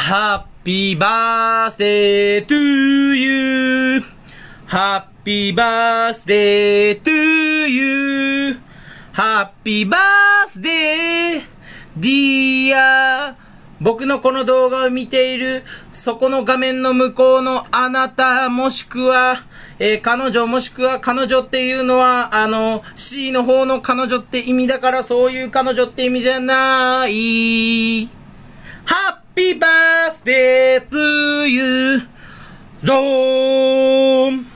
Happy birthday to you. Happy birthday to you. Happy birthday, dear. 僕のこの動画を見ている、そこの画面の向こうのあなた、もしくは、彼女、もしくは彼女っていうのは、C の方の彼女って意味だから、そういう彼女って意味じゃない。Happy birthday to you. ゾーン